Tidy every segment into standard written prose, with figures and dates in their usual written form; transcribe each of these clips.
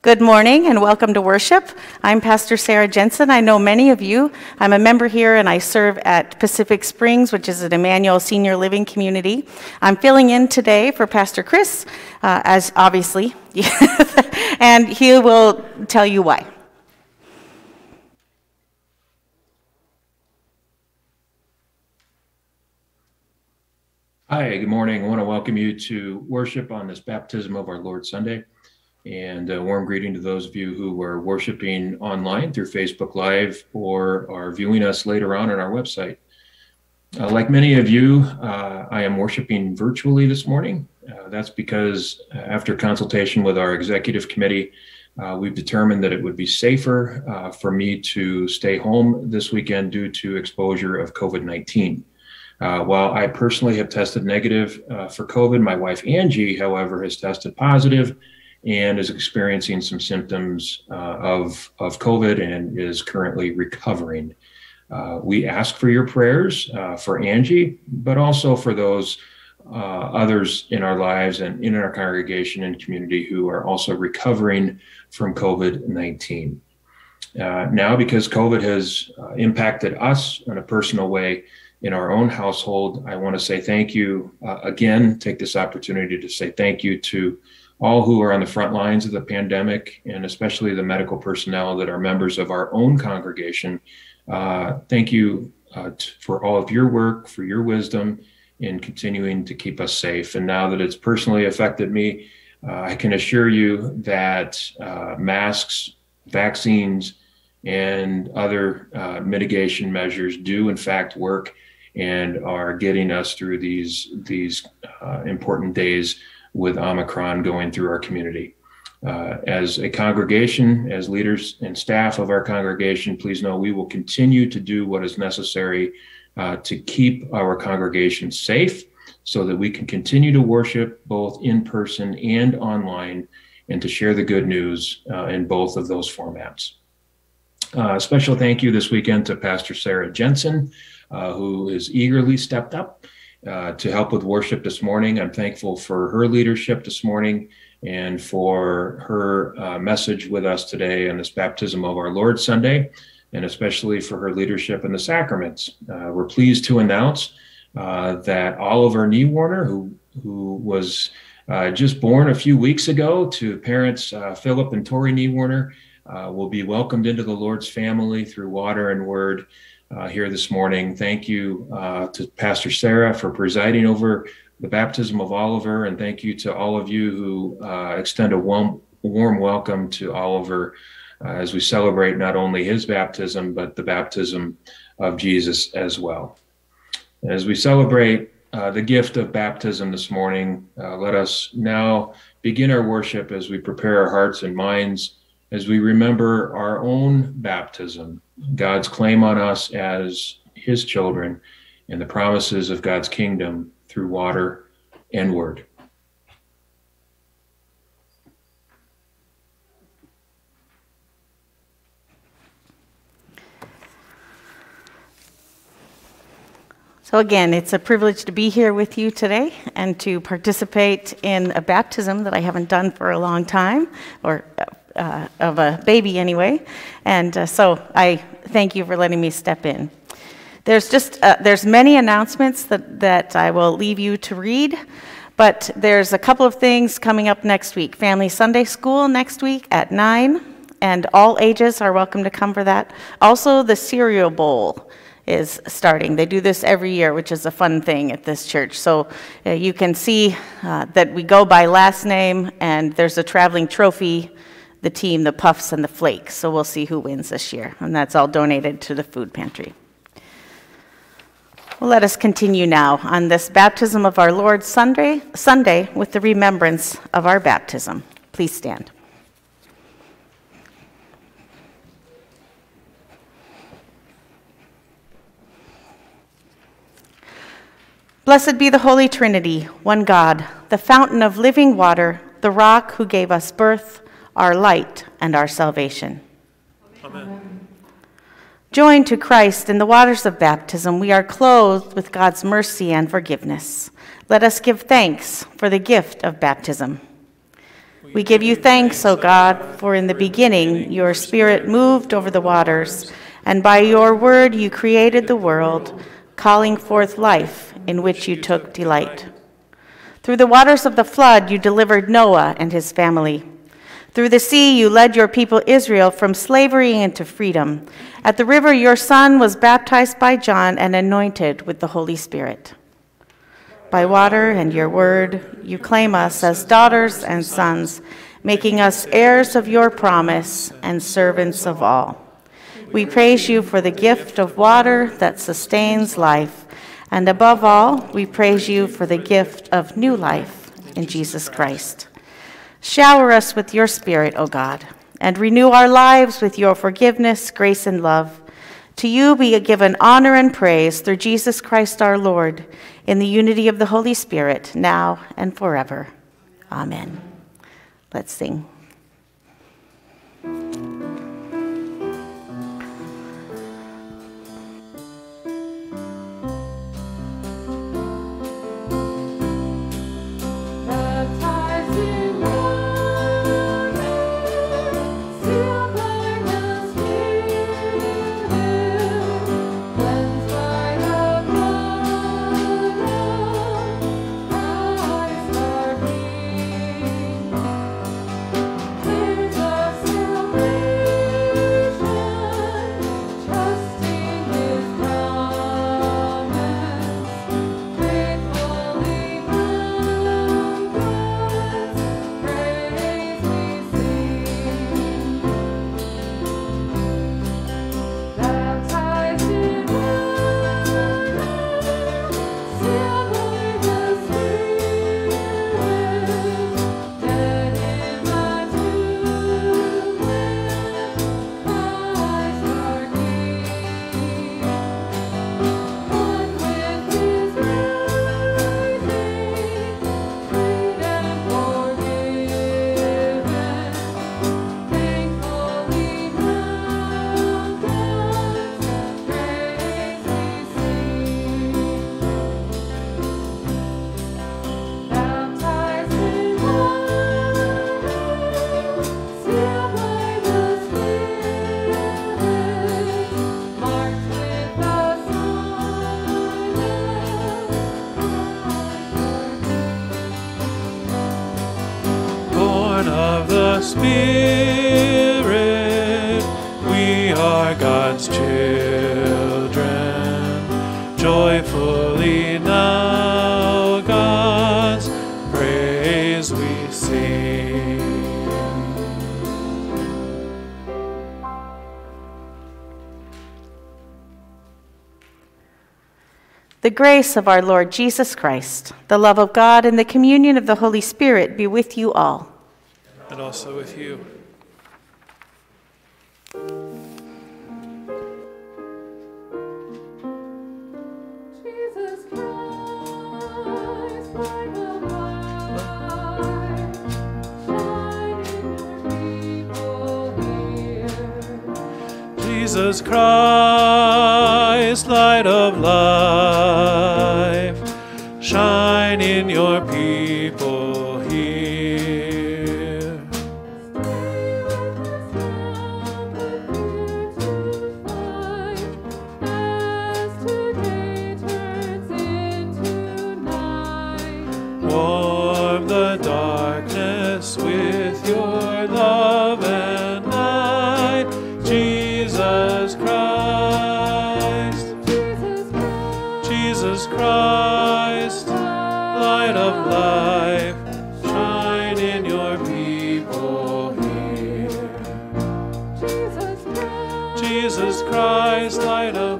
Good morning and welcome to worship. I'm Pastor Sarah Jensen. I know many of you. I'm a member here and I serve at Pacific Springs, which is an Emmanuel Senior Living community. I'm filling in today for Pastor Chris, as obviously, and he will tell you why. Hi, good morning. I want to welcome you to worship on this Baptism of our Lord Sunday. And a warm greeting to those of you who are worshiping online through Facebook Live or are viewing us later on our website. Like many of you, I am worshiping virtually this morning. That's because after consultation with our executive committee, we've determined that it would be safer for me to stay home this weekend due to exposure of COVID-19. While I personally have tested negative for COVID, my wife Angie, however, has tested positive and is experiencing some symptoms of COVID and is currently recovering. We ask for your prayers for Angie, but also for those others in our lives and in our congregation and community who are also recovering from COVID-19. Now, because COVID has impacted us in a personal way in our own household, I want to say thank you again, take this opportunity to say thank you to all who are on the front lines of the pandemic, and especially the medical personnel that are members of our own congregation. Thank you for all of your work, for your wisdom in continuing to keep us safe. And now that it's personally affected me, I can assure you that masks, vaccines, and other mitigation measures do in fact work and are getting us through these important days with Omicron going through our community. As a congregation, as leaders and staff of our congregation, please know we will continue to do what is necessary to keep our congregation safe so that we can continue to worship both in person and online and to share the good news in both of those formats. Special thank you this weekend to Pastor Sarah Jensen, who has eagerly stepped up to help with worship this morning. I'm thankful for her leadership this morning and for her message with us today on this Baptism of our Lord Sunday, and especially for her leadership in the sacraments. We're pleased to announce that Oliver Niewarner, who was just born a few weeks ago to parents Philip and Tori Niewarner, will be welcomed into the Lord's family through water and word here this morning. Thank you to Pastor Sarah for presiding over the baptism of Oliver, and thank you to all of you who extend a warm welcome to Oliver as we celebrate not only his baptism, but the baptism of Jesus as well. As we celebrate the gift of baptism this morning, let us now begin our worship as we prepare our hearts and minds as we remember our own baptism, God's claim on us as his children, and the promises of God's kingdom through water and word. So again, it's a privilege to be here with you today and to participate in a baptism that I haven't done for a long time, or of a baby anyway, and so I thank you for letting me step in. There's many announcements that I will leave you to read, but there's a couple of things coming up next week. Family Sunday School next week at 9, and all ages are welcome to come for that. Also, the Cereal Bowl is starting. They do this every year, which is a fun thing at this church. So you can see that we go by last name, and there's a traveling trophy, the team, the Puffs and the Flakes. So we'll see who wins this year. And that's all donated to the food pantry. Well, let us continue now on this Baptism of our Lord Sunday with the remembrance of our baptism. Please stand. Blessed be the Holy Trinity, one God, the fountain of living water, the rock who gave us birth, our light and our salvation. Amen. Joined to Christ in the waters of baptism, we are clothed with God's mercy and forgiveness. Let us give thanks for the gift of baptism. We We give you thanks, O God, for in the beginning your Spirit moved over the waters, and by your word you created the world, calling forth life in which you took delight. Through the waters of the flood you delivered Noah and his family. Through the sea you led your people Israel from slavery into freedom. At the river your son was baptized by John and anointed with the Holy Spirit. By water and your word you claim us as daughters and sons, making us heirs of your promise and servants of all. We praise you for the gift of water that sustains life, and above all, we praise you for the gift of new life in Jesus Christ. Shower us with your Spirit, O God, and renew our lives with your forgiveness, grace, and love. To you be given honor and praise through Jesus Christ our Lord, in the unity of the Holy Spirit, now and forever. Amen. Let's sing. Spirit, we are God's children, joyfully now God's praise we sing. The grace of our Lord Jesus Christ, the love of God, and the communion of the Holy Spirit be with you all. And also with you. Jesus Christ, light of life, shine in your people here. Jesus Christ, light of life, shine in your people here. Warm the darkness with your love and light, Jesus Christ, Jesus Christ, light of life, shine in your people here. Jesus Christ, light of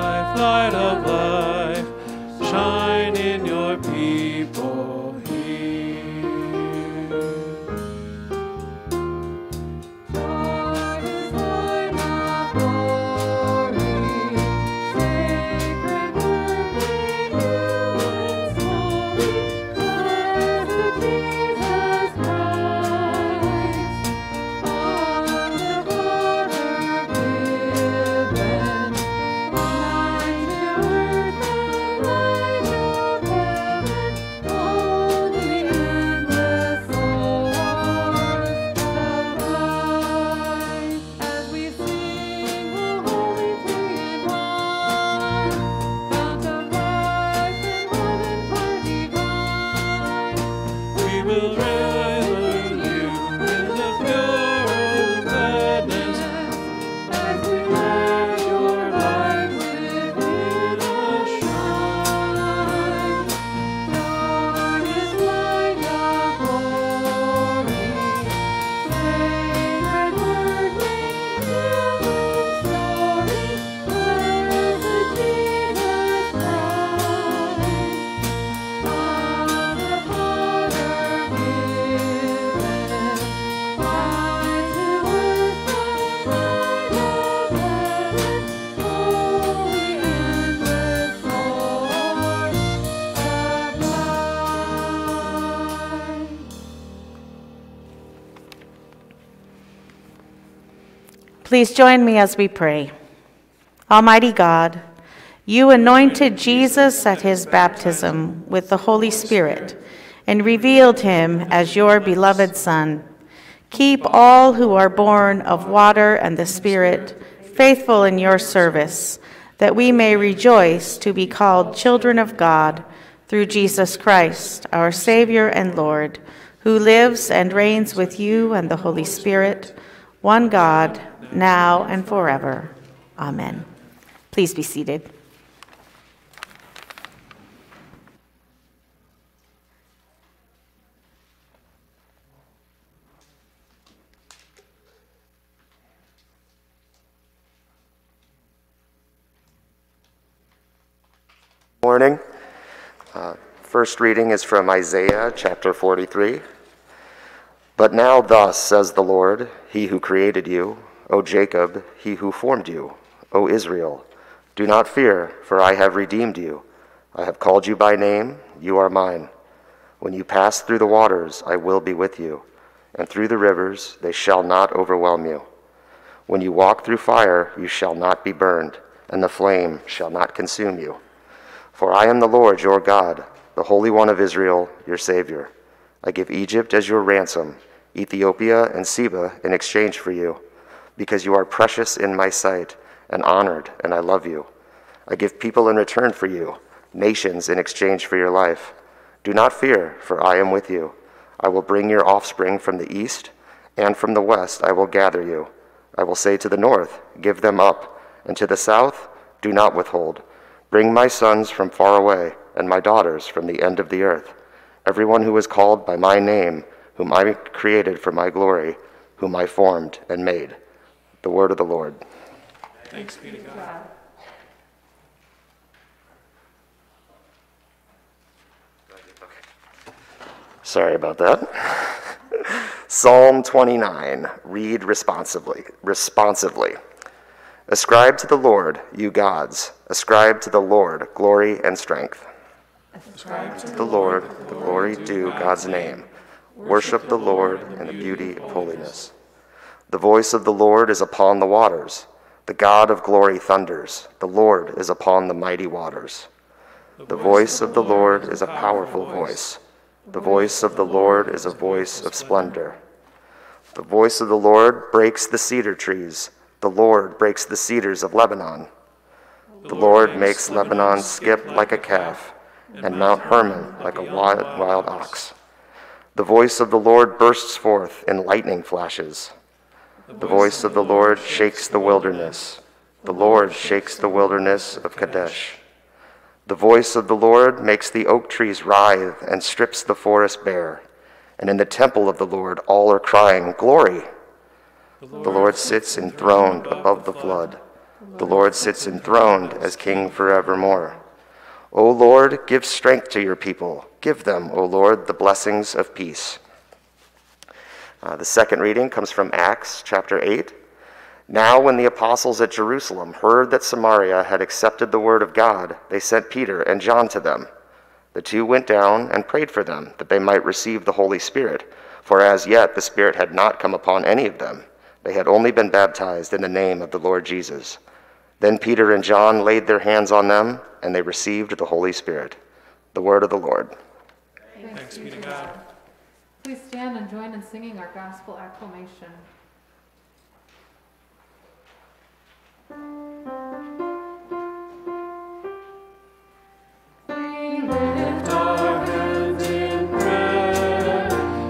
life, shine in your people here. God is light of glory, sacred work in human story, blessed Jesus Christ, on the border given, light to earth and light of heaven, all will reverence you in the pure gladness. As we let your light within us shine. Darkest light of glory, sacred word made human story, blessed Jesus Christ. On the Father given, light to earth from light of heaven, holy endless source sublime. Please join me as we pray. Almighty God, you anointed Jesus at his baptism with the Holy Spirit and revealed him as your beloved Son. Keep all who are born of water and the Spirit faithful in your service, that we may rejoice to be called children of God through Jesus Christ, our Savior and Lord, who lives and reigns with you and the Holy Spirit, one God, now and forever. Amen. Please be seated. Morning. First reading is from Isaiah chapter 43. But now thus says the Lord, he who created you, O Jacob, he who formed you, O Israel, do not fear, for I have redeemed you. I have called you by name, you are mine. When you pass through the waters, I will be with you, and through the rivers, they shall not overwhelm you. When you walk through fire, you shall not be burned, and the flame shall not consume you. For I am the Lord your God, the Holy One of Israel, your Savior. I give Egypt as your ransom, Ethiopia and Seba in exchange for you, because you are precious in my sight and honored, and I love you. I give people in return for you, nations in exchange for your life. Do not fear, for I am with you. I will bring your offspring from the east, and from the west I will gather you. I will say to the north, give them up, and to the south, do not withhold. Bring my sons from far away, and my daughters from the end of the earth. Everyone who is called by my name, whom I created for my glory, whom I formed and made. The word of the Lord. Thanks be to God. Sorry about that. Psalm 29, read responsively. Ascribe to the Lord, you gods. Ascribe to the Lord glory and strength. Ascribe to the Lord the glory due God's name. Worship the Lord in the beauty of holiness. The voice of the Lord is upon the waters. The God of glory thunders. The Lord is upon the mighty waters. The voice of the Lord is a powerful voice. The voice of the Lord is a voice of splendor. The voice of the Lord breaks the cedar trees. The Lord breaks the cedars of Lebanon. The Lord makes Lebanon skip like a calf, and Mount Hermon like a wild ox. The voice of the Lord bursts forth in lightning flashes. The voice of the Lord shakes the wilderness. The Lord shakes the wilderness of Kadesh. The voice of the Lord makes the oak trees writhe and strips the forest bare. And in the temple of the Lord all are crying, Glory! The Lord sits enthroned above the flood. The Lord sits enthroned as King forevermore. O Lord, give strength to your people. Give them, O Lord, the blessings of peace. The second reading comes from Acts chapter 8. Now when the apostles at Jerusalem heard that Samaria had accepted the word of God, they sent Peter and John to them. The two went down and prayed for them, that they might receive the Holy Spirit, for as yet the Spirit had not come upon any of them. They had only been baptized in the name of the Lord Jesus. Then Peter and John laid their hands on them, and they received the Holy Spirit. The word of the Lord. Thanks be to God. Please stand and join in singing our gospel acclamation. We lift Our hands in prayer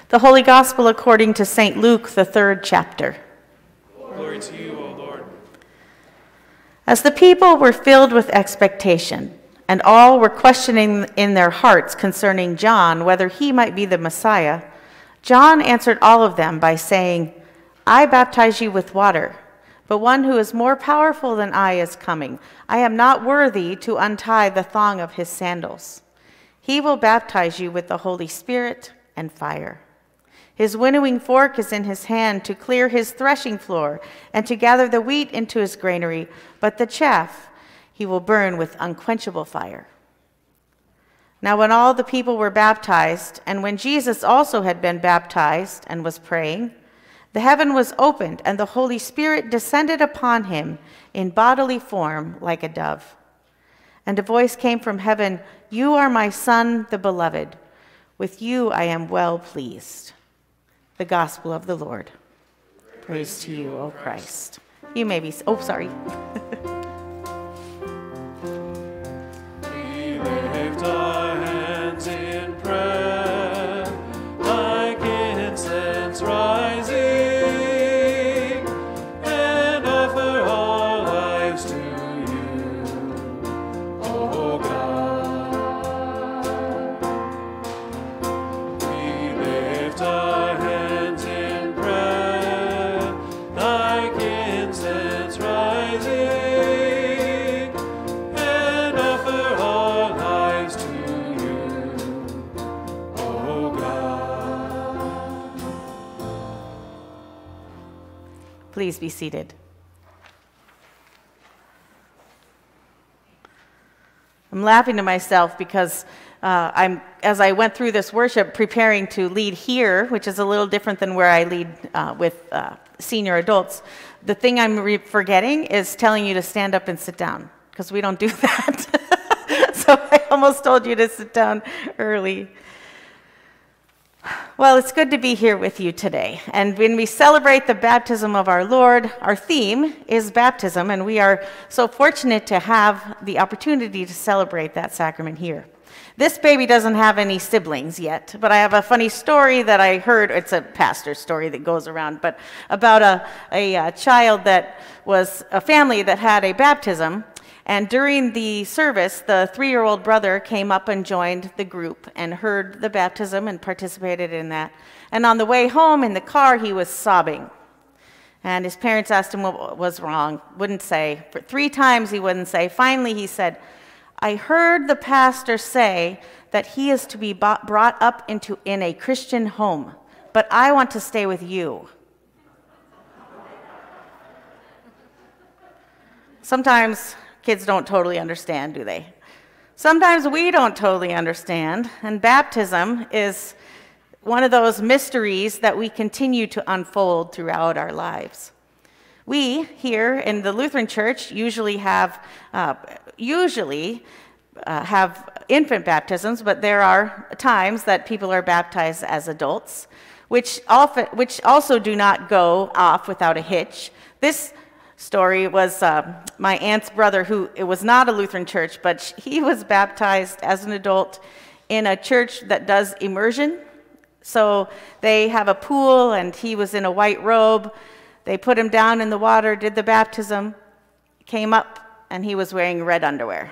The Holy Gospel according to St. Luke, the 3rd chapter. Glory to you, O Lord. As the people were filled with expectation, and all were questioning in their hearts concerning John whether he might be the Messiah, John answered all of them by saying, I baptize you with water, but one who is more powerful than I is coming. I am not worthy to untie the thong of his sandals. He will baptize you with the Holy Spirit and fire. His winnowing fork is in his hand to clear his threshing floor and to gather the wheat into his granary, but the chaff he will burn with unquenchable fire. Now when all the people were baptized, and when Jesus also had been baptized and was praying, the heaven was opened, and the Holy Spirit descended upon him in bodily form like a dove. And a voice came from heaven, You are my Son, the Beloved. With you I am well pleased. The Gospel of the Lord. Praise to you, O Christ. You may be, sorry. We lift our hands in prayer, like incense rising, and offer our lives to you, O God. We lift our hands in prayer, like incense rising, and offer our lives to you, O God. Please be seated. I'm laughing to myself because as I went through this worship, preparing to lead here, which is a little different than where I lead with senior adults, the thing I'm forgetting is telling you to stand up and sit down, because we don't do that. So I almost told you to sit down early. Well, it's good to be here with you today. And when we celebrate the baptism of our Lord, our theme is baptism, and we are so fortunate to have the opportunity to celebrate that sacrament here. This baby doesn't have any siblings yet, but I have a funny story that I heard. It's a pastor story that goes around, but about a child that was a family that had a baptism. And during the service, the 3-year-old brother came up and joined the group and heard the baptism and participated in that. And on the way home in the car, he was sobbing. And his parents asked him what was wrong. Wouldn't say. For 3 times he wouldn't say. Finally, he said, I heard the pastor say that he is to be brought up in a Christian home, but I want to stay with you. Sometimes kids don't totally understand, do they? Sometimes we don't totally understand, and baptism is one of those mysteries that we continue to unfold throughout our lives. We here in the Lutheran Church usually have infant baptisms, but there are times that people are baptized as adults, which also do not go off without a hitch. This story was my aunt's brother, who it was not a Lutheran church, but he was baptized as an adult in a church that does immersion. So they have a pool, and he was in a white robe. They put him down in the water, did the baptism, came up, and he was wearing red underwear.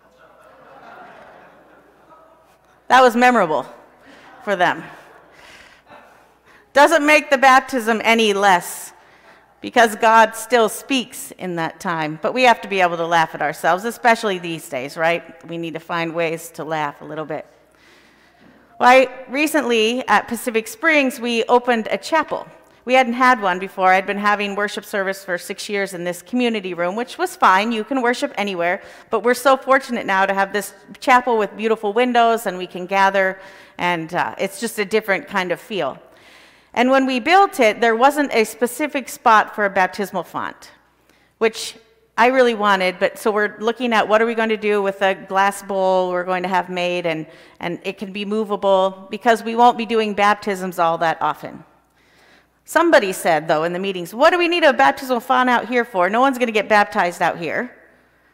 That was memorable for them. Doesn't make the baptism any less, because God still speaks in that time. But we have to be able to laugh at ourselves, especially these days, right? We need to find ways to laugh a little bit. Well, recently at Pacific Springs, we opened a chapel. We hadn't had one before. I'd been having worship service for 6 years in this community room, which was fine. You can worship anywhere. But we're so fortunate now to have this chapel with beautiful windows, and we can gather, and it's just a different kind of feel. And when we built it, there wasn't a specific spot for a baptismal font, which I really wanted, but so we're looking at what are we going to do with a glass bowl we're going to have made, and it can be movable, because we won't be doing baptisms all that often. Somebody said, though, in the meetings, what do we need a baptismal font out here for? No one's going to get baptized out here,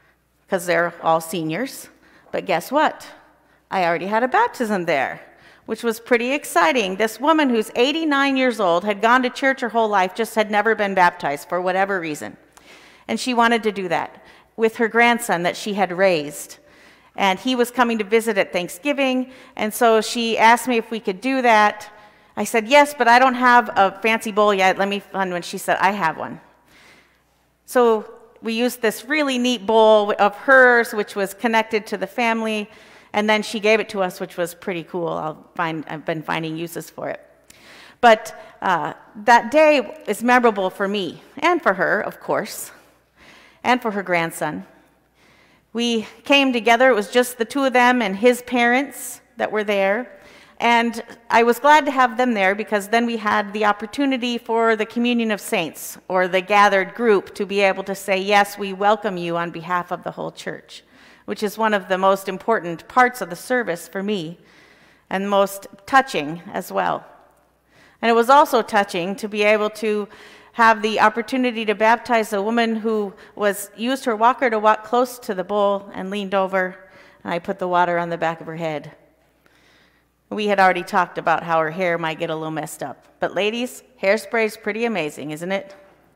because they're all seniors. But guess what? I already had a baptism there. which was pretty exciting. This woman who's 89 years old, had gone to church her whole life, just had never been baptized for whatever reason. And she wanted to do that with her grandson that she had raised. And he was coming to visit at Thanksgiving, and so she asked me if we could do that. I said, yes, but I don't have a fancy bowl yet. Let me find one. She said, I have one. So we used this really neat bowl of hers, which was connected to the family, and then she gave it to us, which was pretty cool. I've been finding uses for it. But that day is memorable for me, and for her, of course, and for her grandson. We came together. It was just the two of them and his parents that were there. And I was glad to have them there because then we had the opportunity for the communion of saints, or the gathered group, to be able to say, yes, we welcome you on behalf of the whole church, which is one of the most important parts of the service for me, and most touching as well. And it was also touching to be able to have the opportunity to baptize a woman who used her walker to walk close to the bowl and leaned over, and I put the water on the back of her head. We had already talked about how her hair might get a little messed up. But ladies, hairspray is pretty amazing, isn't it?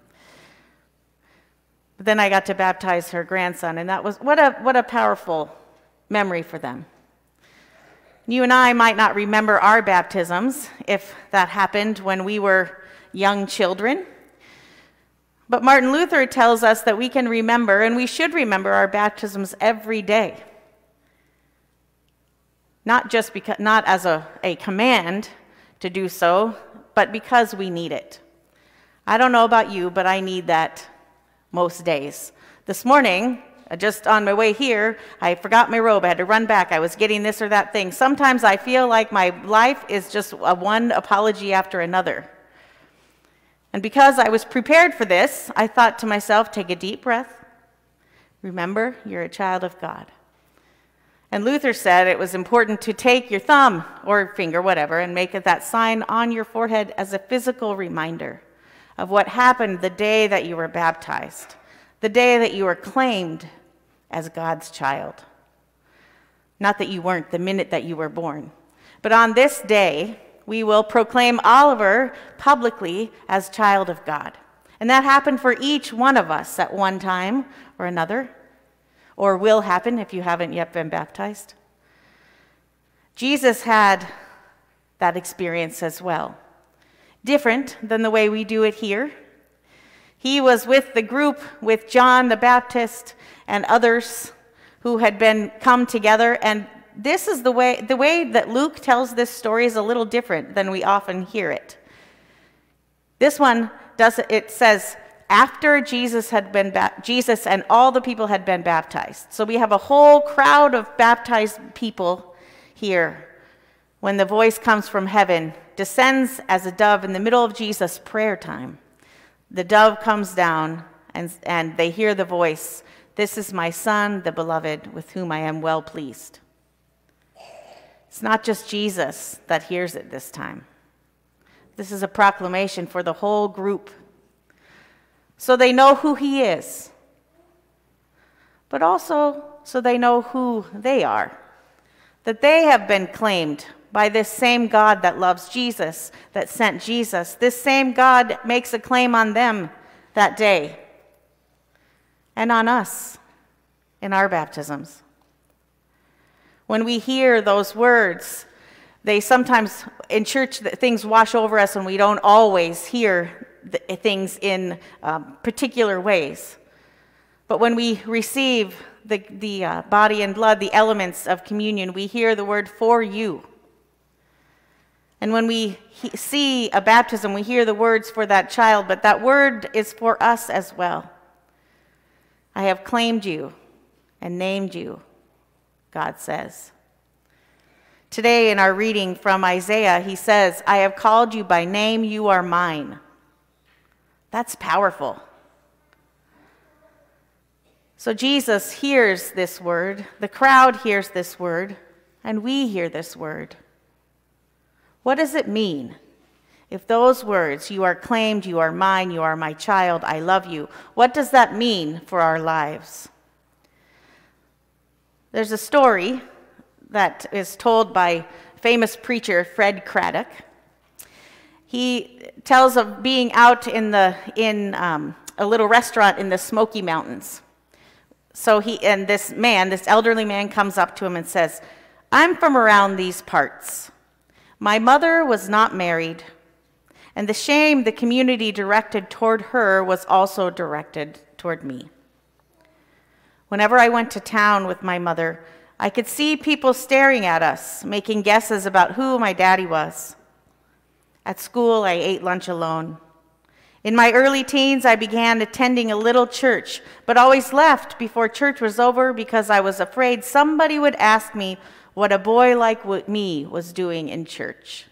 But then I got to baptize her grandson, and that was what a powerful memory for them. You and I might not remember our baptisms if that happened when we were young children. But Martin Luther tells us that we can remember, and we should remember, our baptisms every day. Not as a command to do so, but because we need it. I don't know about you, but I need that most days. This morning, just on my way here, I forgot my robe. I had to run back. I was getting this or that thing. Sometimes I feel like my life is just one apology after another. And because I was prepared for this, I thought to myself, take a deep breath. Remember, you're a child of God. And Luther said it was important to take your thumb or finger, whatever, and make it that sign on your forehead as a physical reminder of what happened the day that you were baptized, the day that you were claimed as God's child. Not that you weren't the minute that you were born. But on this day, we will proclaim Oliver publicly as child of God. And that happened for each one of us at one time or another, or will happen if you haven't yet been baptized. Jesus had that experience as well. Different than the way we do it here. He was with the group with John the Baptist and others who had come together, and this is the way that Luke tells this story is a little different than we often hear it. This one it says, after Jesus and all the people had been baptized. So we have a whole crowd of baptized people here when the voice comes from heaven, descends as a dove in the middle of Jesus' prayer time. The dove comes down and they hear the voice, "This is my son, the beloved, with whom I am well pleased." It's not just Jesus that hears it this time. This is a proclamation for the whole group. So they know who he is, but also so they know who they are, that they have been claimed by this same God that loves Jesus, that sent Jesus. This same God makes a claim on them that day and on us in our baptisms. When we hear those words, they sometimes, in church, things wash over us and we don't always hear things in particular ways. But when we receive the body and blood, the elements of communion, we hear the word "for you." And when we see a baptism, we hear the words for that child, but that word is for us as well. I have claimed you and named you, God says. Today in our reading from Isaiah, he says, "I have called you by name, you are mine." That's powerful. So Jesus hears this word, the crowd hears this word, and we hear this word. What does it mean if those words, "You are claimed, you are mine, you are my child, I love you," what does that mean for our lives? There's a story that is told by famous preacher, Fred Craddock. He tells of being out in a little restaurant in the Smoky Mountains. So this elderly man comes up to him and says, "I'm from around these parts. My mother was not married, and the shame the community directed toward her was also directed toward me. Whenever I went to town with my mother, I could see people staring at us, making guesses about who my daddy was. At school, I ate lunch alone. In my early teens, I began attending a little church, but always left before church was over because I was afraid somebody would ask me what a boy like me was doing in church.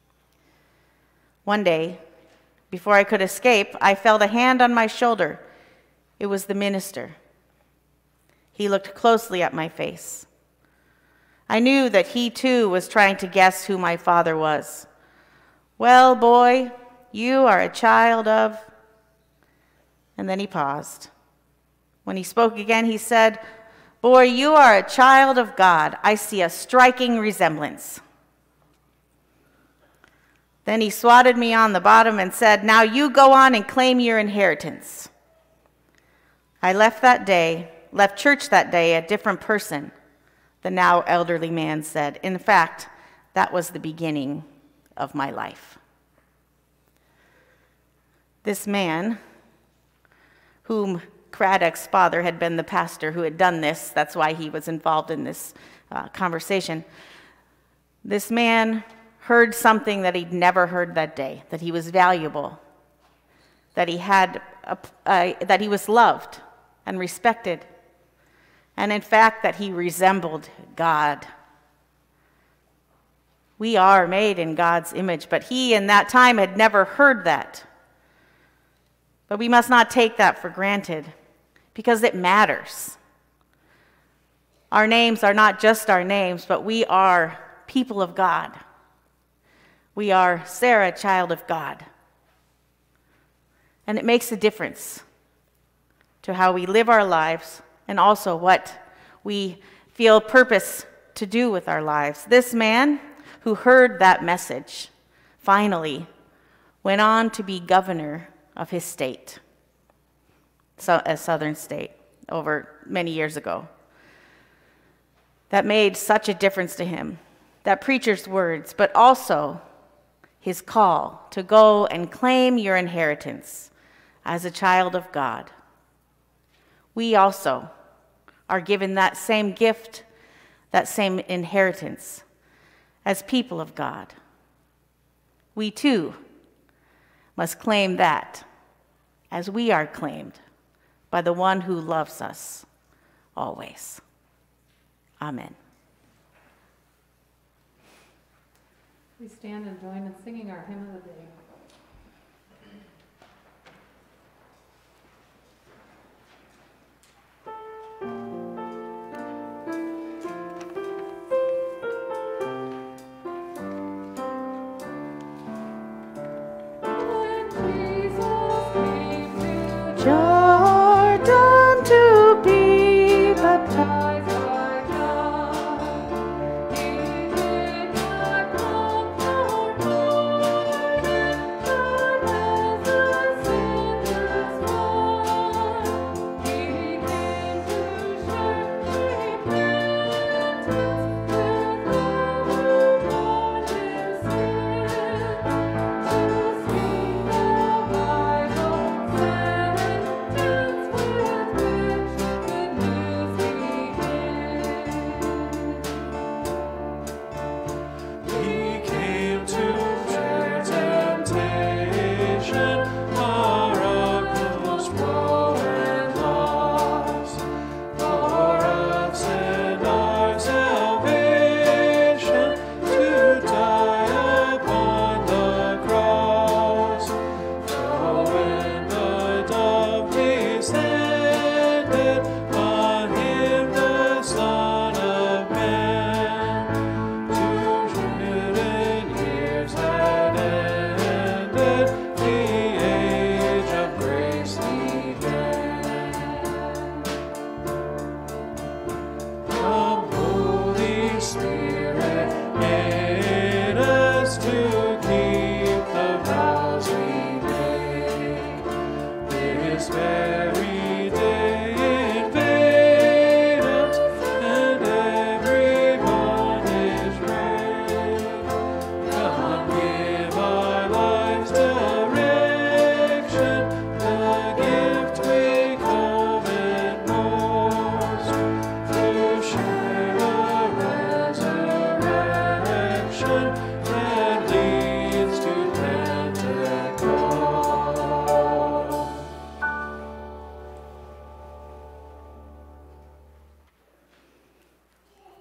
One day, before I could escape, I felt a hand on my shoulder. It was the minister. He looked closely at my face. I knew that he too was trying to guess who my father was. 'Well, boy, you are a child of,' and then he paused. When he spoke again, he said, 'Boy, you are a child of God. I see a striking resemblance.' Then he swatted me on the bottom and said, 'Now you go on and claim your inheritance.' I left church that day a different person," the now elderly man said. "In fact, that was the beginning of my life." This man, whom Craddock's father had been the pastor who had done this, that's why he was involved in this conversation. This man heard something that he'd never heard that day, that he was valuable, that he was loved and respected, and in fact that he resembled God. We are made in God's image, but he in that time had never heard that. But we must not take that for granted, because it matters. Our names are not just our names, but we are people of God. We are Sarah, child of God. And it makes a difference to how we live our lives and also what we feel purpose to do with our lives. This man who heard that message finally went on to be governor of his state, a southern state, over many years ago. That made such a difference to him, that preacher's words, but also his call to go and claim your inheritance as a child of God. We also are given that same gift, that same inheritance as people of God. We too must claim that as we are claimed by the one who loves us always. Amen. We stand and join in singing our hymn of the day. Jordan to be baptized.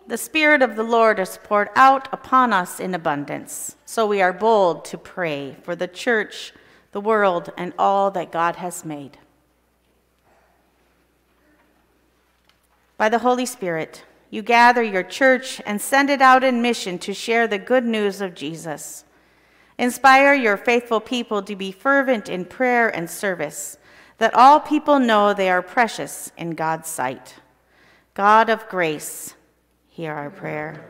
The Spirit of the Lord is poured out upon us in abundance, so we are bold to pray for the church, the world, and all that God has made. By the Holy Spirit, you gather your church and send it out in mission to share the good news of Jesus. Inspire your faithful people to be fervent in prayer and service, that all people know they are precious in God's sight. God of grace, hear our prayer.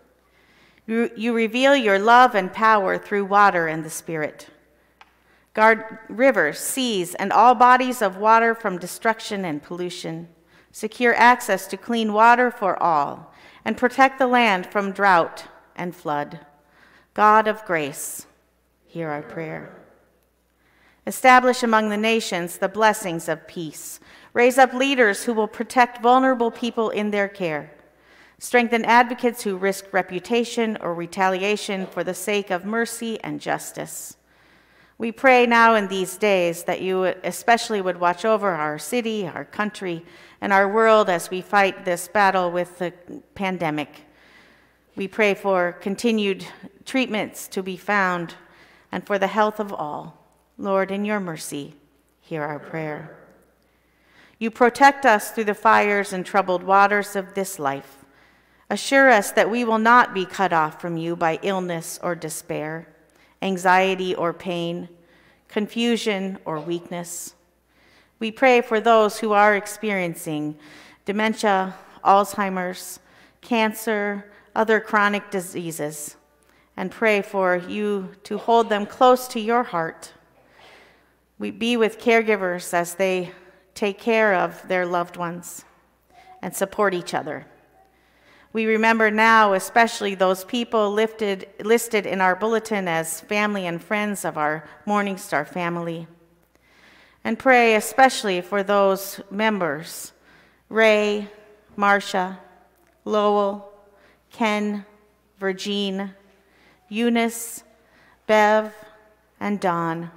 You reveal your love and power through water and the Spirit. Guard rivers, seas, and all bodies of water from destruction and pollution. Secure access to clean water for all, and protect the land from drought and flood. God of grace, hear our prayer. Establish among the nations the blessings of peace. Raise up leaders who will protect vulnerable people in their care. Strengthen advocates who risk reputation or retaliation for the sake of mercy and justice. We pray now in these days that you especially would watch over our city, our country, and our world as we fight this battle with the pandemic. We pray for continued treatments to be found and for the health of all. Lord, in your mercy, hear our prayer. You protect us through the fires and troubled waters of this life. Assure us that we will not be cut off from you by illness or despair, anxiety or pain, confusion or weakness. We pray for those who are experiencing dementia, Alzheimer's, cancer, other chronic diseases, and pray for you to hold them close to your heart. We be with caregivers as they take care of their loved ones and support each other. We remember now especially those people listed in our bulletin as family and friends of our Morning Star family. And pray especially for those members, Ray, Marcia, Lowell, Ken, Virgine, Eunice, Bev, and Don.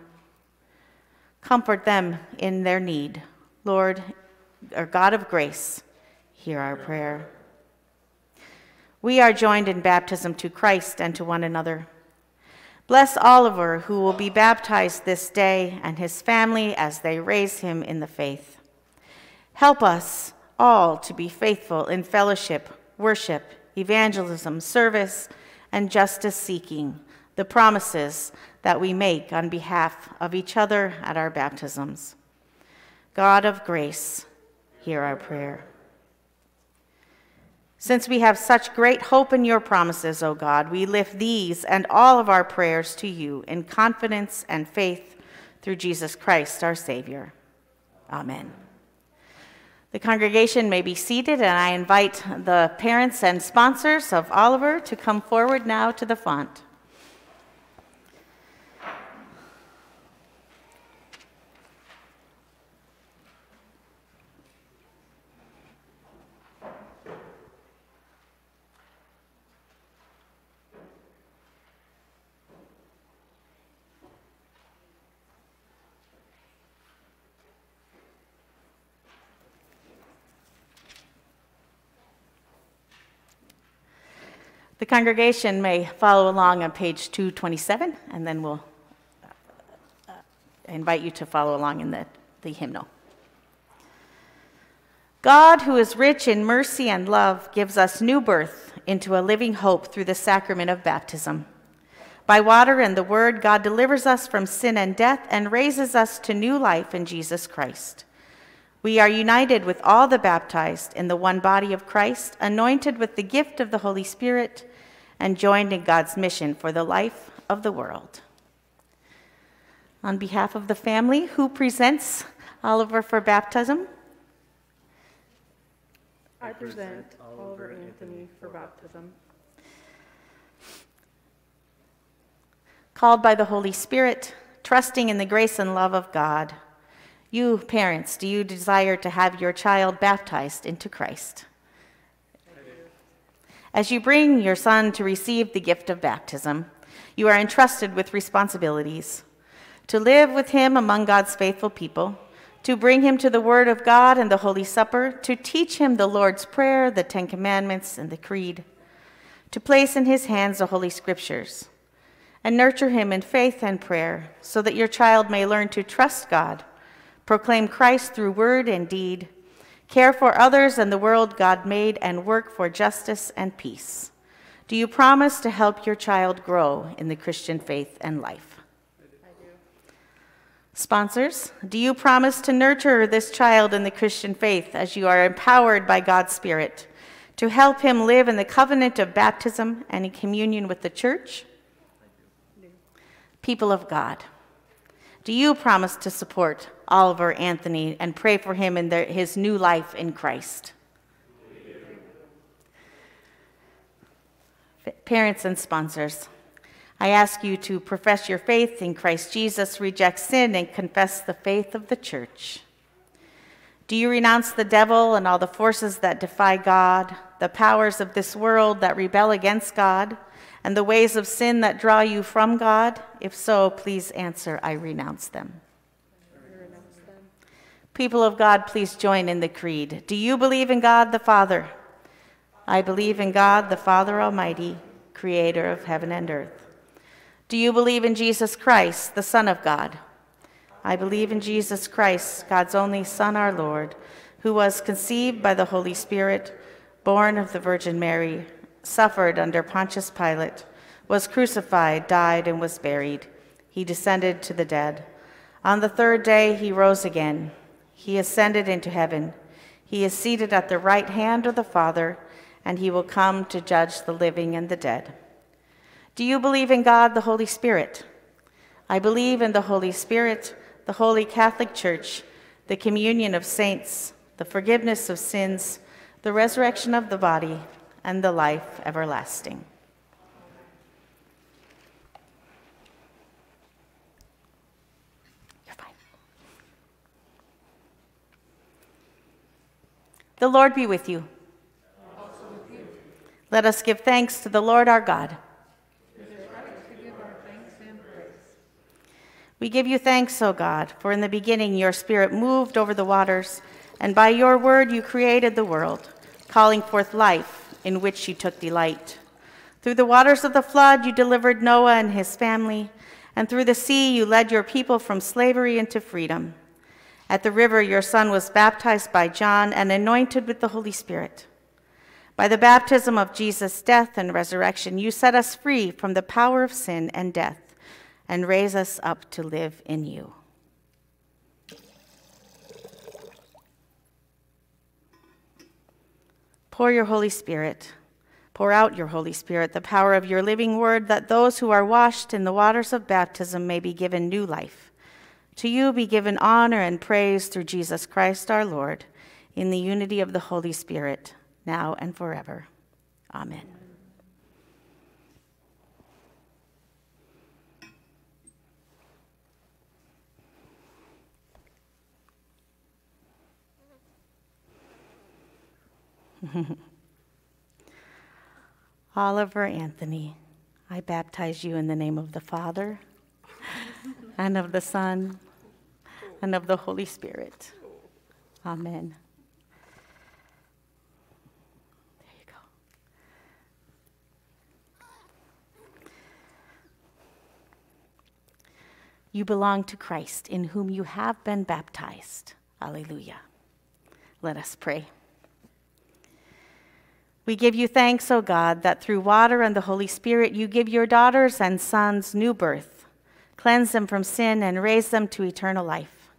Comfort them in their need. Lord, our God of grace, hear our prayer. We are joined in baptism to Christ and to one another. Bless Oliver, who will be baptized this day, and his family as they raise him in the faith. Help us all to be faithful in fellowship, worship, evangelism, service, and justice seeking, the promises that we make on behalf of each other at our baptisms. God of grace, hear our prayer. Since we have such great hope in your promises, O God, we lift these and all of our prayers to you in confidence and faith through Jesus Christ, our Savior. Amen. The congregation may be seated, and I invite the parents and sponsors of Oliver to come forward now to the font. The congregation may follow along on page 227, and then we'll invite you to follow along in the hymnal. God, who is rich in mercy and love, gives us new birth into a living hope through the sacrament of baptism. By water and the word, God delivers us from sin and death and raises us to new life in Jesus Christ. We are united with all the baptized in the one body of Christ, anointed with the gift of the Holy Spirit, and joined in God's mission for the life of the world. On behalf of the family, who presents Oliver for baptism? I present Oliver Anthony for baptism. Called by the Holy Spirit, trusting in the grace and love of God, you parents, do you desire to have your child baptized into Christ? As you bring your son to receive the gift of baptism, you are entrusted with responsibilities: to live with him among God's faithful people, to bring him to the Word of God and the Holy Supper, to teach him the Lord's Prayer, the Ten Commandments, and the Creed, to place in his hands the Holy Scriptures, and nurture him in faith and prayer, so that your child may learn to trust God, proclaim Christ through word and deed, care for others and the world God made, and work for justice and peace. Do you promise to help your child grow in the Christian faith and life? I do. Sponsors, do you promise to nurture this child in the Christian faith as you are empowered by God's Spirit to help him live in the covenant of baptism and in communion with the church? I do. People of God, do you promise to support Oliver Anthony and pray for him in his new life in Christ? Parents and sponsors, I ask you to profess your faith in Christ Jesus, reject sin, and confess the faith of the church. Do you renounce the devil and all the forces that defy God, the powers of this world that rebel against God, and the ways of sin that draw you from God? If so, please answer, I renounce them. People of God, please join in the creed. Do you believe in God the Father? I believe in God the Father Almighty, creator of heaven and earth. Do you believe in Jesus Christ, the Son of God? I believe in Jesus Christ, God's only Son, our Lord, who was conceived by the Holy Spirit, born of the Virgin Mary, suffered under Pontius Pilate, was crucified, died, and was buried. He descended to the dead. On the third day he rose again. He ascended into heaven. He is seated at the right hand of the Father, and he will come to judge the living and the dead. Do you believe in God, the Holy Spirit? I believe in the Holy Spirit, the Holy Catholic Church, the communion of saints, the forgiveness of sins, the resurrection of the body, and the life everlasting. You're fine. The Lord be with you. Let us give thanks to the Lord our God. It is right to give our thanks and praise. We give you thanks, O God, for in the beginning your Spirit moved over the waters, and by your word you created the world, calling forth life in which you took delight. Through the waters of the flood you delivered Noah and his family, and through the sea you led your people from slavery into freedom. At the river your Son was baptized by John and anointed with the Holy Spirit. By the baptism of Jesus' death and resurrection, you set us free from the power of sin and death and raise us up to live in you. Pour your Holy Spirit, pour out your Holy Spirit, the power of your living word, that those who are washed in the waters of baptism may be given new life. To you be given honor and praise through Jesus Christ our Lord, in the unity of the Holy Spirit, now and forever. Amen. Oliver Anthony, I baptize you in the name of the Father, and of the Son, and of the Holy Spirit. Amen. You belong to Christ, in whom you have been baptized. Alleluia. Let us pray. We give you thanks, O God, that through water and the Holy Spirit you give your daughters and sons new birth, cleanse them from sin, and raise them to eternal life.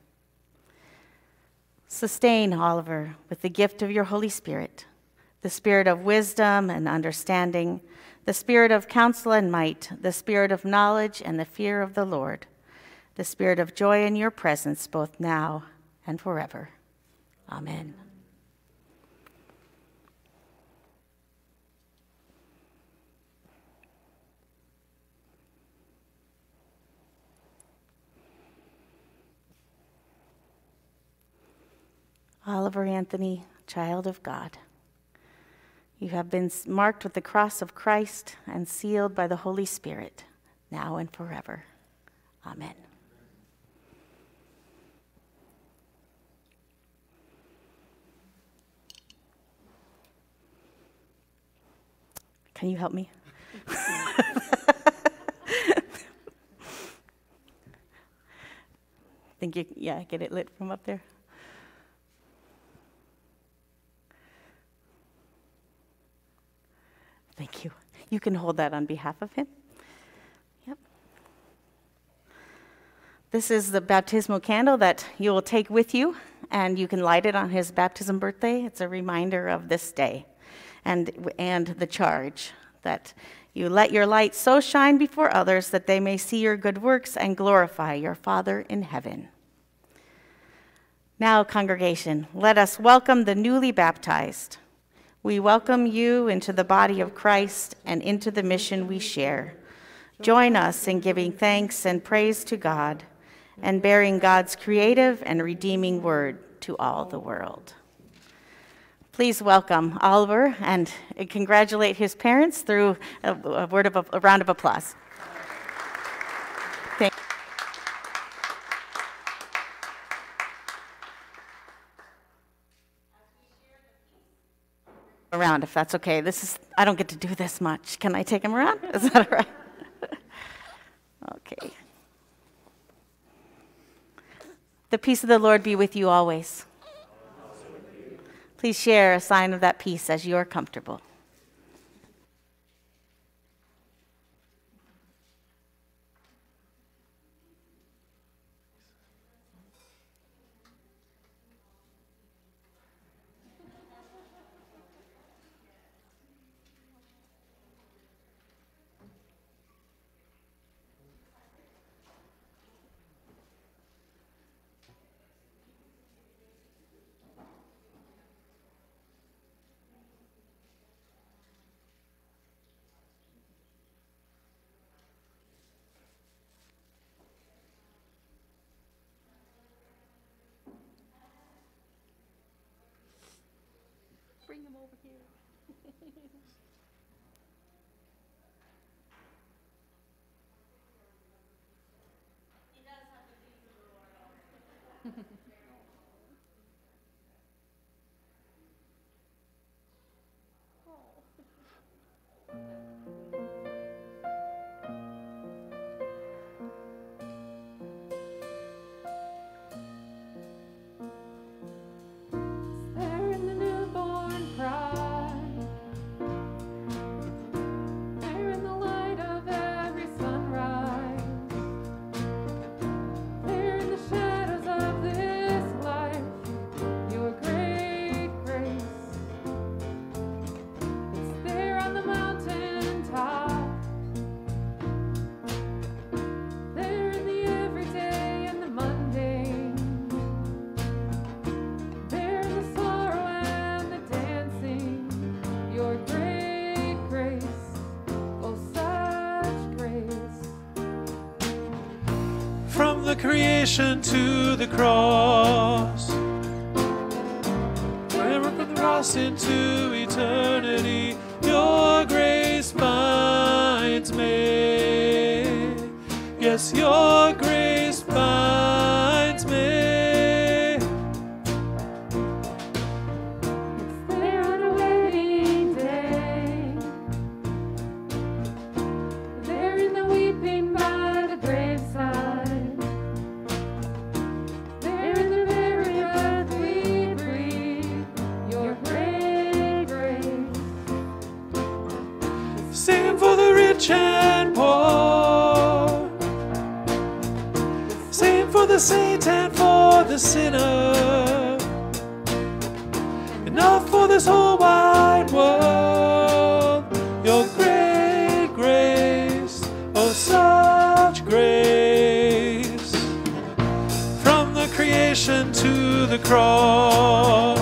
Sustain Oliver with the gift of your Holy Spirit, the spirit of wisdom and understanding, the spirit of counsel and might, the spirit of knowledge and the fear of the Lord, the spirit of joy in your presence, both now and forever. Amen. Oliver Anthony, child of God, you have been marked with the cross of Christ and sealed by the Holy Spirit, now and forever. Amen. Can you help me? Think you, yeah, get it lit from up there? Thank you. You can hold that on behalf of him. Yep. This is the baptismal candle that you will take with you, and you can light it on his baptism birthday. It's a reminder of this day and the charge that you let your light so shine before others that they may see your good works and glorify your Father in heaven. Now, congregation, let us welcome the newly baptized. We welcome you into the body of Christ and into the mission we share. Join us in giving thanks and praise to God and bearing God's creative and redeeming word to all the world. Please welcome Oliver and congratulate his parents through a round of applause. Thank you. Around, if that's okay. I don't get to do this much. Can I take him around? Is that all right? Okay. The peace of the Lord be with you always. Please share a sign of that peace as you are comfortable. Bring him over here. He does have the peace of the Lord also. There in the newborn pride, there in the light of every sunrise, there in the shadows of this life, your great grace. It's there on the mountain top, there in the everyday and the mundane, there in the sorrow and the dancing, your great grace, oh such grace. From the creation to the cross, wherever from the cross into eternity, your grace binds me. Yes, your grace binds me. It's there on a wedding day, there in the weeping by the graveside, there in the very earth we breathe, your great grace. Sing for the rich and poor, sing for the saint and for the sinner, enough for this whole wide world. Your great grace, oh such grace. From the creation to the cross,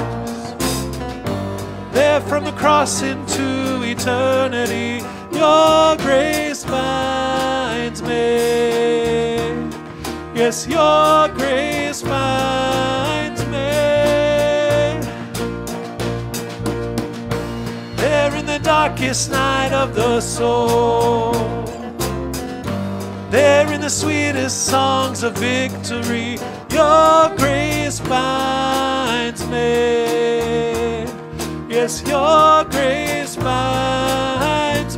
there from the cross into eternity, your grace binds me. Yes, your grace binds me. There in the darkest night of the soul, there in the sweetest songs of victory, your grace binds me. Yes, your grace binds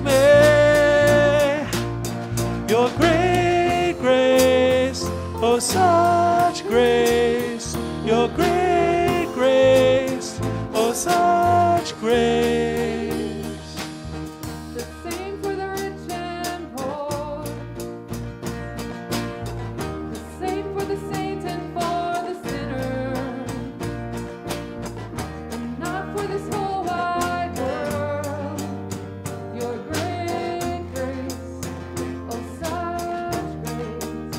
such grace, your great grace, oh, such grace. The same for the rich and poor, the same for the saint and for the sinner, and not for this whole wide world. Your great grace, oh, such grace.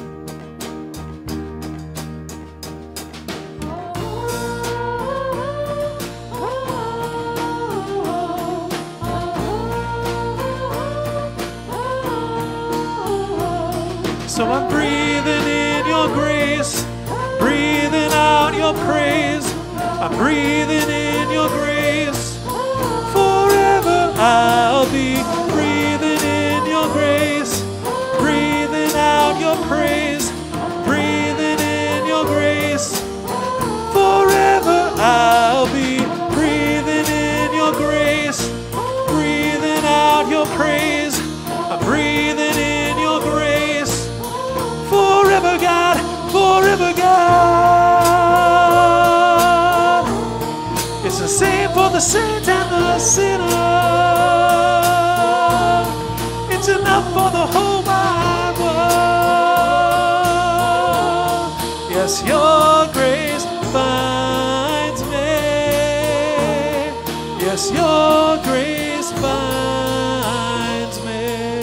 So I'm breathing in your grace, breathing out your praise. I'm breathing in your grace. Forever I'll be breathing in your grace, breathing out your praise, breathing in your grace. Forever I'll be breathing in your grace, breathing out your praise. I'm breathing in your grace. Forever God, forever God. It's the same for the saint and the sinner. It's enough for the whole wide world. Yes, your grace finds me. Yes, your grace finds me.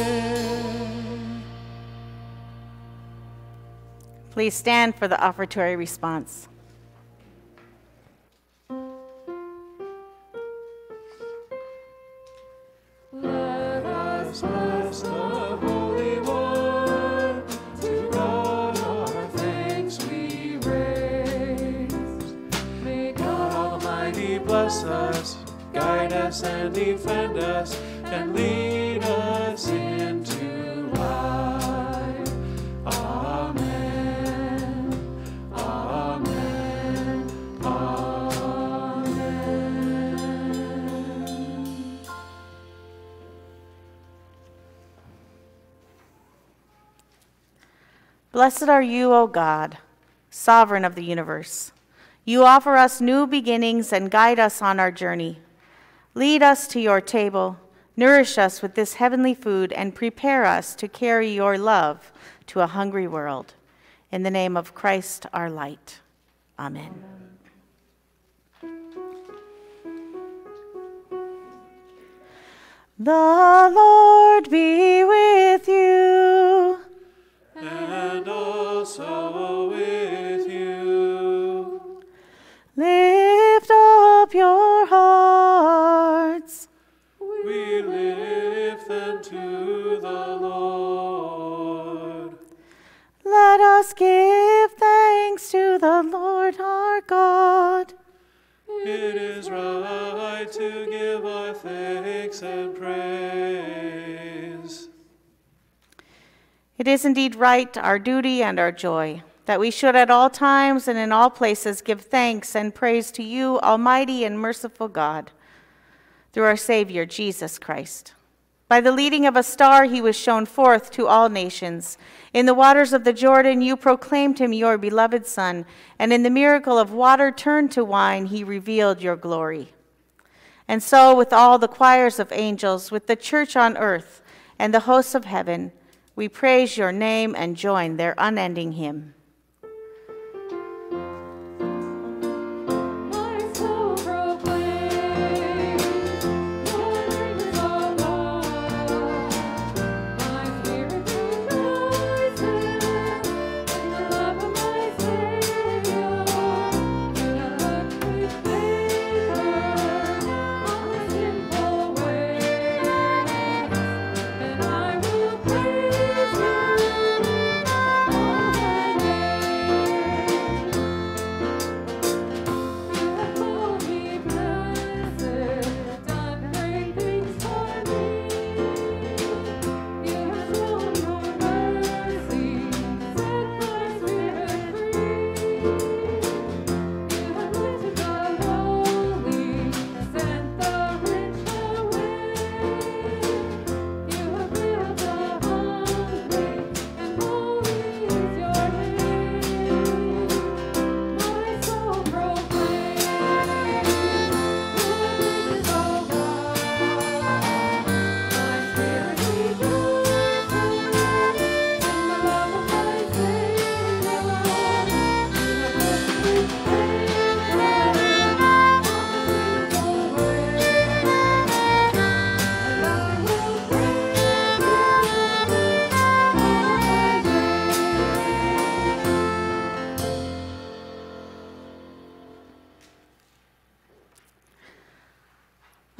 Please stand for the offertory response. Let us Bless the Holy One, to God our thanks we raise. May God Almighty bless us, guide us and defend us, and lead us into life. Amen. Amen. Amen. Blessed are you, O God, sovereign of the universe. You offer us new beginnings and guide us on our journey. Lead us to your table, nourish us with this heavenly food, and prepare us to carry your love to a hungry world. In the name of Christ, our light. Amen. The Lord be with you. And also with you. Lift up your hearts. We lift them to the Lord. Let us give thanks to the Lord our God. It is right to give our thanks and praise. It is indeed right, our duty and our joy, that we should at all times and in all places give thanks and praise to you, Almighty and merciful God, through our Savior, Jesus Christ. By the leading of a star, he was shown forth to all nations. In the waters of the Jordan, you proclaimed him your beloved Son, and in the miracle of water turned to wine, he revealed your glory. And so, with all the choirs of angels, with the church on earth, and the hosts of heaven, we praise your name and join their unending hymn. my soul proclaim your greatness, O God. My spirit rejoices in the love of my Savior. And I look with favor on the simple ways, and I will praise you all my days.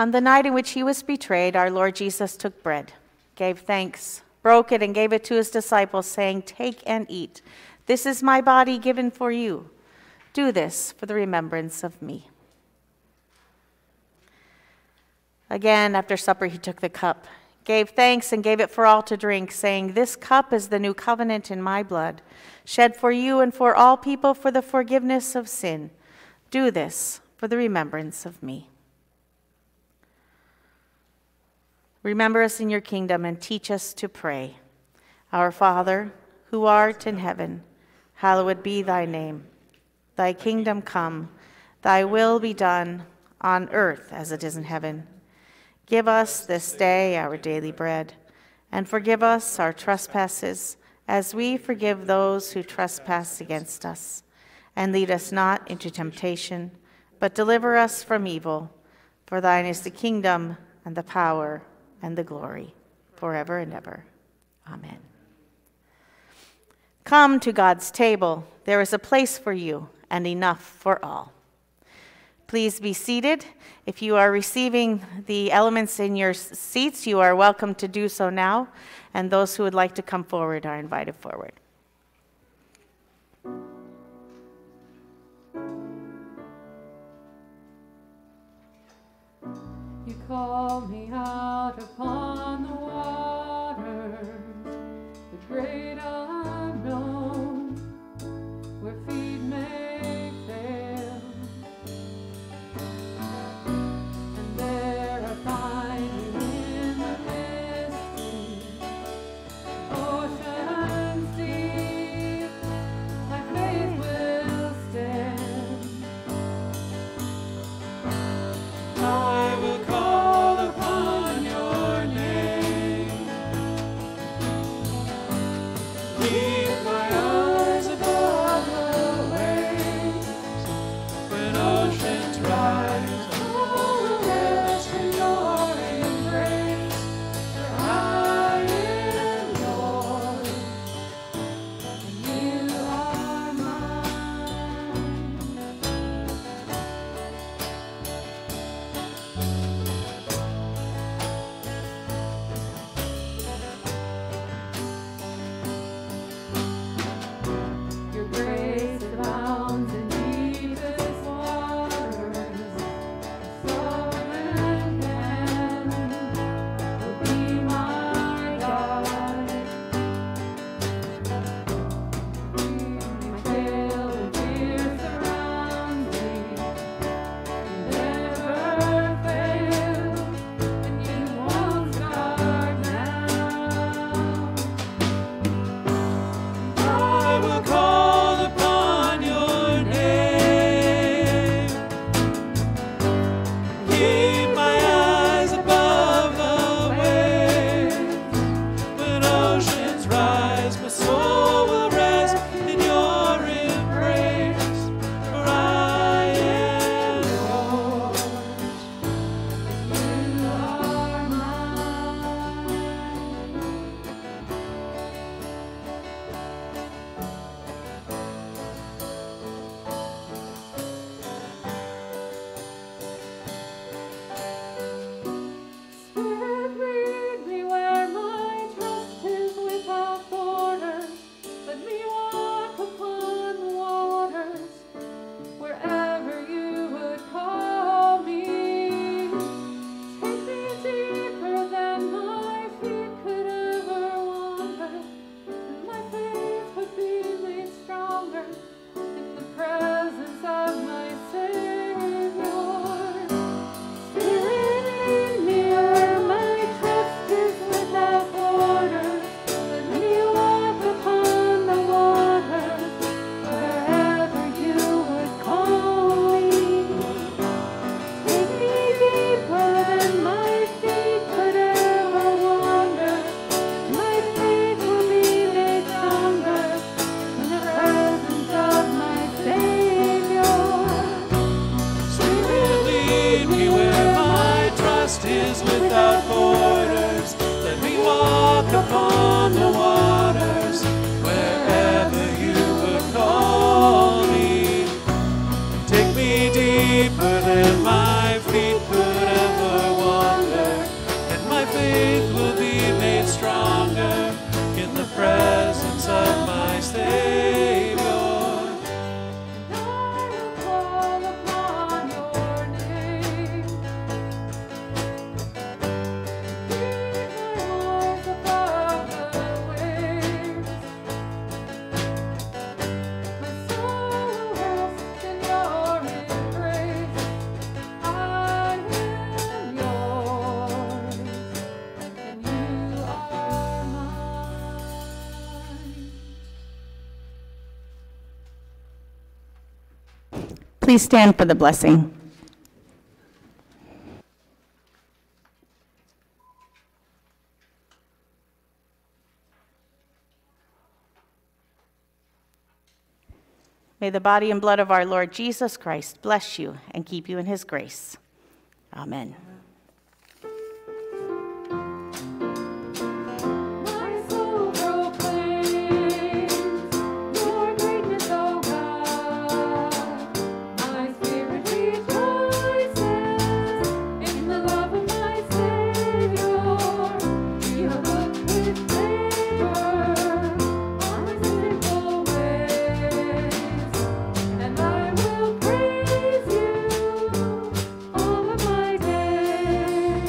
On the night in which he was betrayed, our Lord Jesus took bread, gave thanks, broke it, and gave it to his disciples, saying, "Take and eat. This is my body given for you. Do this for the remembrance of me." Again, after supper, he took the cup, gave thanks, and gave it for all to drink, saying, "This cup is the new covenant in my blood, shed for you and for all people for the forgiveness of sin. Do this for the remembrance of me." Remember us in your kingdom and teach us to pray. Our Father, who art in heaven, hallowed be thy name. Thy kingdom come, thy will be done, on earth as it is in heaven. Give us this day our daily bread, and forgive us our trespasses, as we forgive those who trespass against us. And lead us not into temptation, but deliver us from evil. For thine is the kingdom, and the power, and the glory, forever and ever. Amen. Come to God's table. There is a place for you, and enough for all. Please be seated. If you are receiving the elements in your seats, you are welcome to do so now, and those who would like to come forward are invited forward. You call me out upon the waters, the great unknown, where feet may fail. And there I find you in the mystery, oceans deep, my faith will stand. I will call upon your name. Keep my eyes above the waves. When oceans rise, I will rest in your embrace. For I am yours, and you are mine. Your grace abounds in deepest waters. Sovereign hand will be my guide. My veil of fear surrounds me. You never fail, and you won't start now. I will call upon your name. Keep my eyes above the waves. When oceans rise, my soul will rest in your embrace. For I am yours, You are mine. Spirit, lead me where my trust is without borders. Let me walk upon the waters, wherever you would call me. Take me deeper than my feet could ever wander, and my faith would be made stronger in the presence of my Savior. Spirit, lead me where my trust is without borders. Let me walk upon the waters, wherever you would call me. Take me deeper than my feet could ever wander. My faith will be made stronger in the presence of my Savior. Spirit, lead me where my trust is without borders. Let me walk upon the waters, wherever you would call me. Take me deeper than my feet could ever Please stand for the blessing. May the body and blood of our Lord Jesus Christ bless you and keep you in his grace. Amen. My soul proclaims your greatness, O God. My spirit rejoices in the love of my Savior. You have looked with favor on my sinful ways, and I will praise you all of my days.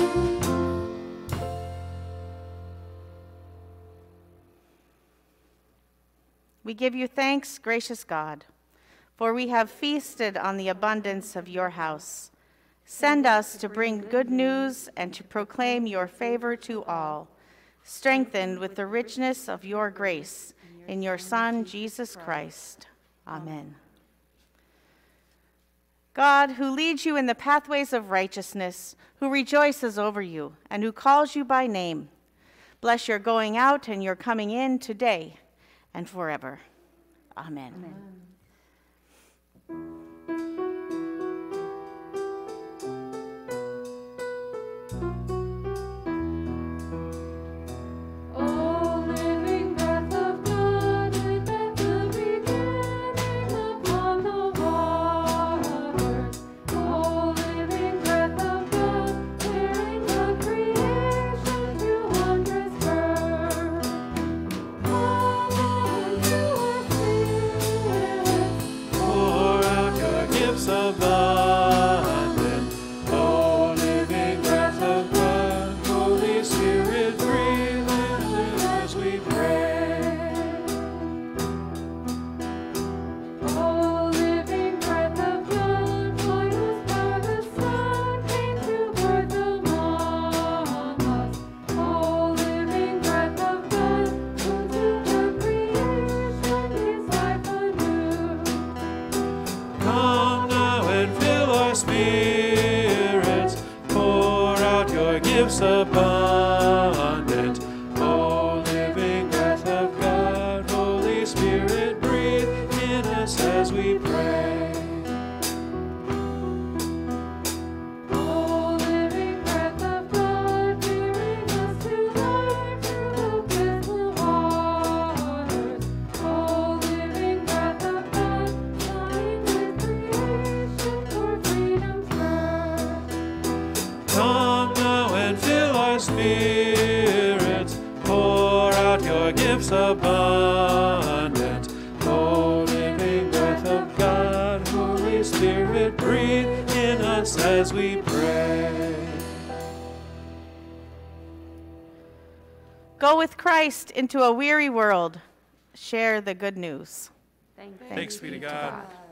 We give you thanks, gracious God, for we have feasted on the abundance of your house. Send us to bring good news and to proclaim your favor to all, strengthened with the richness of your grace in your Son, Jesus Christ. Amen. God, who leads you in the pathways of righteousness, who rejoices over you, and who calls you by name, bless your going out and your coming in today and forever. Amen. O living breath of God, and at the beginning upon the waters. O living breath of God, bearing the creation to wondrous birth. Come to our spirits, Pour out your gifts abundant. O living breath of God, Holy Spirit, breathe in as we pray. O living breath of God, by whose power the sun came to birth among us. O living breath of God, who to the creation is life anew. Come now and fill our spirits. Pour out your gifts abundant. O living breath of God, Holy Spirit, breathe in us as we pray. O living breath of God, bearing us to life through the blissful waters. O living breath of God, dying with creation for freedom's birth. Come now and fill our spirits. Pour out your gifts abundant. O living breath of God, Holy Spirit, breathe in us as we pray. Go with Christ into a weary world. Share the good news. Thanks be to God.